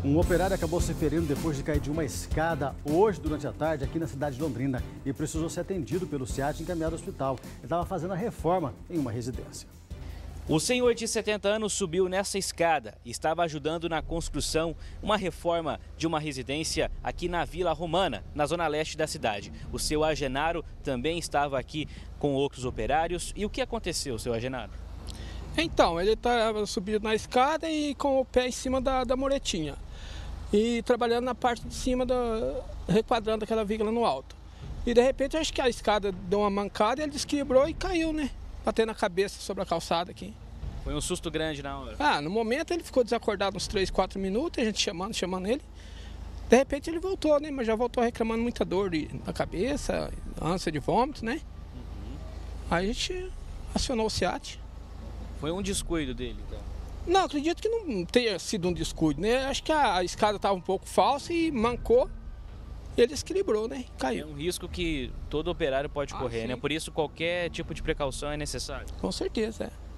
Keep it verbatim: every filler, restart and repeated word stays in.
Um operário acabou se ferindo depois de cair de uma escada hoje durante a tarde aqui na cidade de Londrina e precisou ser atendido pelo SEAT e encaminhado ao hospital. Ele estava fazendo a reforma em uma residência. O senhor de setenta anos subiu nessa escada e estava ajudando na construção, uma reforma de uma residência aqui na Vila Romana, na zona leste da cidade. O seu Agenaro também estava aqui com outros operários. E o que aconteceu, seu Agenaro? Então, ele estava subindo na escada e com o pé em cima da, da muretinha. E trabalhando na parte de cima, da, requadrando aquela viga lá no alto. E de repente, acho que a escada deu uma mancada, ele desquebrou e caiu, né? Batendo a cabeça sobre a calçada aqui. Foi um susto grande na hora? Ah, no momento ele ficou desacordado uns três, quatro minutos, a gente chamando, chamando ele. De repente ele voltou, né? Mas já voltou reclamando muita dor de, na cabeça, ânsia de vômito, né? Uhum. Aí a gente acionou o SEAT. Foi um descuido dele, então? Não, acredito que não tenha sido um descuido, né? Acho que a, a escada estava um pouco falsa e mancou. E ele desequilibrou, né? Caiu. É um risco que todo operário pode Ah, correr, sim. né? Por isso qualquer tipo de precaução é necessário. Com certeza, é.